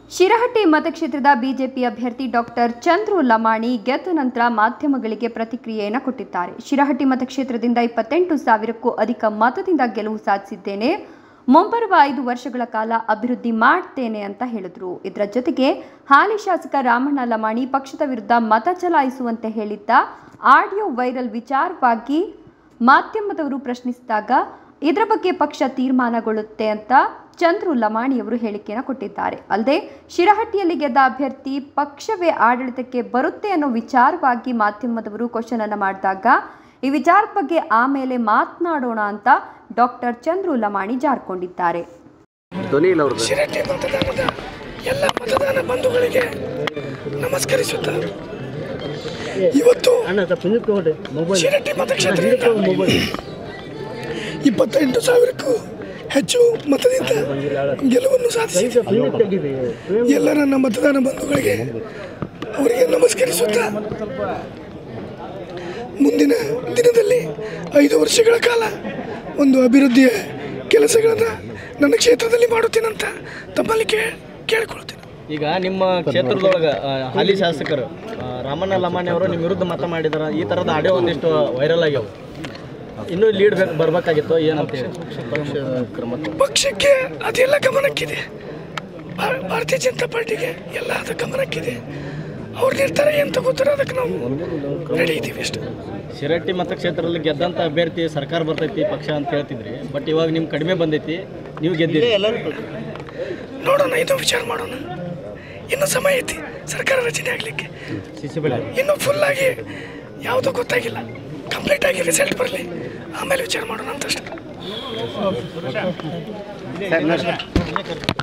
ಶಿರಹಟ್ಟಿ ಮತಕ್ಷೇತ್ರದ ಬಿಜೆಪಿ ಅಭ್ಯರ್ಥಿ ಡಾಕ್ಟರ್ ಚಂದ್ರು ಲಮಾಣಿ ಗೆದ್ದ ನಂತರ ಮಾಧ್ಯಮಗಳಿಗೆ ಪ್ರತಿಕ್ರಿಯೆಯನ್ನು ಕೊಟ್ಟಿದ್ದಾರೆ. ಶಿರಹಟ್ಟಿ ಮತಕ್ಷೇತ್ರದಿಂದ 28,000ಕ್ಕೂ ಅಧಿಕ ಮತದಿಂದ ಗೆಲುವು ಸಾಧಿಸಿದ್ದೇನೆ. ಮುಂಬರುವ 5 ವರ್ಷಗಳ ಕಾಲ ಅಭಿವೃದ್ಧಿ ಮಾಡ್ತೇನೆ ಅಂತ ಹೇಳಿದ್ರು. ಇದರ ಜೊತೆಗೆ ಹಾಲಿ ಶಾಸಕ ರಾಮಣ್ಣ ಲಮಾಣಿ ಪಕ್ಷದ ವಿರುದ್ಧ ಮತ ಚಲಾಯಿಸುವಂತೆ ಹೇಳಿದ್ದ ಆಡಿಯೋ ವೈರಲ್ ವಿಚಾರವಾಗಿ ಮಾಧ್ಯಮದವರು ಪ್ರಶ್ನಿಸಿದಾಗ ಇದರ ಬಗ್ಗೆ ಪಕ್ಷ ತೀರ್ಮಾನಗೊಳ್ಳುತ್ತೆ ಅಂತ ಚಂದ್ರು ಲಮಾಣಿಯವರು ಹೇಳಿಕೆಯನ್ನು ಕೊಟ್ಟಿದ್ದಾರೆ. ಅಲ್ಲದೆ ಶಿರಹಟ್ಟಿಯಲ್ಲಿ ಗೆದ್ದ ಅಭ್ಯರ್ಥಿ ಪಕ್ಷವೇ ಆಡಳಿತಕ್ಕೆ ಬರುತ್ತೆ ಅನ್ನೋ ವಿಚಾರವಾಗಿ ಮಾಧ್ಯಮದವರು ಕ್ವಶನ್ ಅನ್ನು ಮಾಡಿದಾಗ ಈ ವಿಚಾರದ ಬಗ್ಗೆ ಆಮೇಲೆ ಮಾತನಾಡೋಣ ಅಂತ ಡಾಕ್ಟರ್ ಚಂದ್ರು ಲಮಾಣಿ ಜಾರ್ಕೊಂಡಿದ್ದಾರೆ. ಶಿರಹಟ್ಟಿ ಮತದಾನದ ಎಲ್ಲ ಮತದಾನ ಬಂಧುಗಳಿಗೆ ನಮಸ್ಕರಿಸುತ್ತಾ ಇವತ್ತು ಶಿರಹಟ್ಟಿ ಮತಕ್ಷೇತ್ರದಿಂದ 28,000ಕ್ಕೂ ಹೆಚ್ಚು ಮತದಿಂದ ಗೆಲುವನ್ನು ಸಾಧಿಸಿದೆ. ಎಲ್ಲ ನನ್ನ ಮತದಾನ ಬಂಧುಗಳಿಗೆ ಅವರಿಗೆ ನಮಸ್ಕರಿಸುತ್ತಾ ಮುಂದಿನ ದಿನದಲ್ಲಿ 5 ವರ್ಷಗಳ ಕಾಲ ಒಂದು ಅಭಿವೃದ್ಧಿಯ ಕೆಲಸಗಳನ್ನು ನನ್ನ ಕ್ಷೇತ್ರದಲ್ಲಿ ಮಾಡುತ್ತೇನಂತ ತಮ್ಮಲ್ಲಿ ಕೇಳಿಕೊಳ್ಳುತ್ತೇನೆ. ಈಗ ನಿಮ್ಮ ಕ್ಷೇತ್ರದೊಳಗೆ ಹಾಲಿ ಶಾಸಕರು ರಾಮಣ್ಣ ಲಮಾಣಿ ಅವರು ನಿಮ್ಮ ವಿರುದ್ಧ ಮತ ಮಾಡಿದಾರೆ. ಈ ಥರದ ಆಡಿಯೋ ಒಂದಿಷ್ಟು ವೈರಲ್ ಆಗ್ಯಾವ. ಇನ್ನೂ ಲೀಡ್ ಬರಬೇಕಾಗಿತ್ತು ಏನಂತ ಹೇಳಿ ಪಕ್ಷಕ್ಕೆ ಅದೆಲ್ಲ ಗಮನಕ್ಕಿದೆ. ಭಾರತೀಯ ಜನತಾ ಪಾರ್ಟಿಗೆ ಎಲ್ಲ ಅದು ಗಮನಕ್ಕಿದೆ. ಅವ್ರ ನಿರ್ಧಾರ ಏನು ತಗೋತಾರೆ ಅದಕ್ಕೆ ನಾವು ರೆಡಿ ಇದ್ದೀವಿ ಅಷ್ಟೇ. ಶಿರಹಟ್ಟಿ ಮತಕ್ಷೇತ್ರದಲ್ಲಿ ಗೆದ್ದಂಥ ಅಭ್ಯರ್ಥಿ ಸರ್ಕಾರ ಬರ್ತೈತಿ ಪಕ್ಷ ಅಂತ ಹೇಳ್ತಿದ್ರಿ. ಬಟ್ ಇವಾಗ ನಿಮ್ಗೆ ಕಡಿಮೆ ಬಂದೈತಿ, ನೀವು ಗೆದ್ದಿರಿ. ನೋಡೋಣ, ಇದು ವಿಚಾರ ಮಾಡೋಣ. ಇನ್ನೂ ಸಮಯ ಐತಿ ಸರ್ಕಾರ ರಚನೆ ಆಗಲಿಕ್ಕೆ. ಇನ್ನೂ ಫುಲ್ ಆಗಿ ಯಾವುದೂ ಗೊತ್ತಾಗಿಲ್ಲ. ಕಂಪ್ಲೀಟ್ ಆಗಿ ರಿಸಲ್ಟ್ ಬರಲಿ, ಆಮೇಲೆ ವಿಚಾರ ಮಾಡೋಣ ಅಂತ ಅಷ್ಟೇ.